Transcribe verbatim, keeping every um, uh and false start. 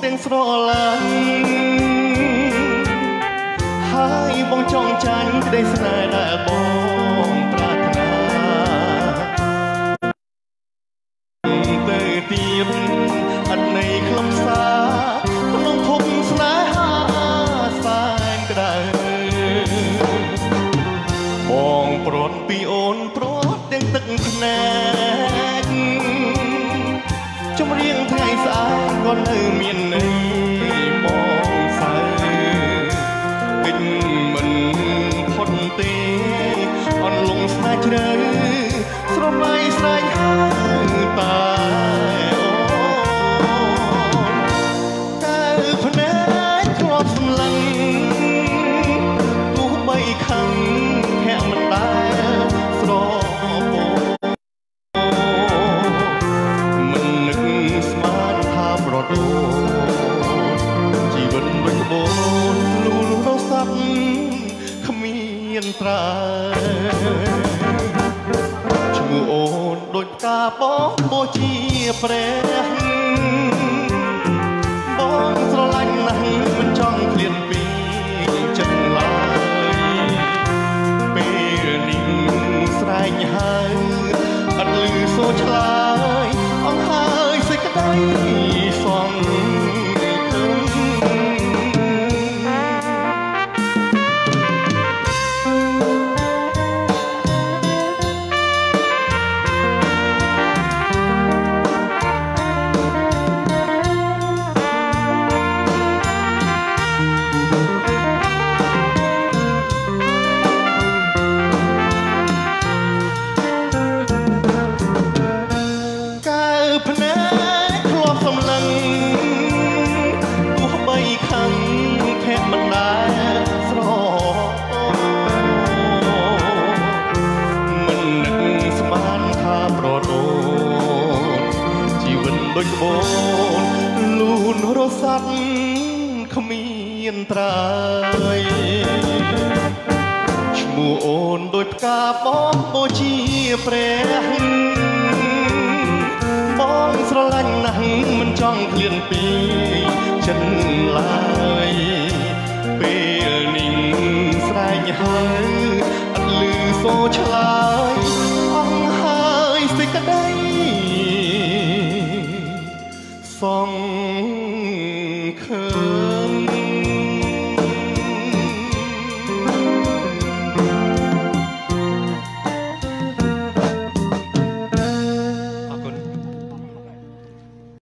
ទាំងស្រឡាញ់ហើយបងចង់ចាញ់ក្តីស្នេហ៍ដែលបងប្រាថ្នាទៅទៀតអត់ន័យខ្លឹមសារក្នុងភពស្នេហាសែនក្តៅបងព្រាត់ពីអូនព្រាត់ទាំងទឹកភ្នែកចម្រៀងថ្ងៃស្អាតក៏នៅមានន័យបងសើគិតមិនផុតទេអន់លងស្នេហ៍ជ្រៅស្រមៃស្រែកហៅតាតើភ្នែកធ្លាប់សម្លឹងទោះបីខឹងខែមិនដែលស្រពោមិននឹកស្មានថាប្រដូជីវិតដូចក្បូនលូលរស័ព្ទគ្មានត្រើឈ្មោះអូនដូចផ្កាបោះបូជាព្រះបងស្រឡាញ់ណាស់មិនចង់ឃ្លានពីចិត្តឡើយពេលនេះស្រែកហៅអត់ឮសូរឆ្លើយអង្ហើយសេចក្តីសង្ឃឹមភ្នែកធ្លាប់សម្លឹងទោះបីខឹងខែមិនដែលស្រមិននឹកស្មានថាប្រដូជីវិតដូចក្បូនលូនរស័ព្ទគ្មានត្រើយឈ្មោះអូនដូចផ្កាបោះបូជាព្រះបងស្រឡាញ់ណាស់មិនចង់ឃ្លានពីចិត្តឡើយពេលនេះស្រែកហៅអត់ឮសូរឆ្លើយ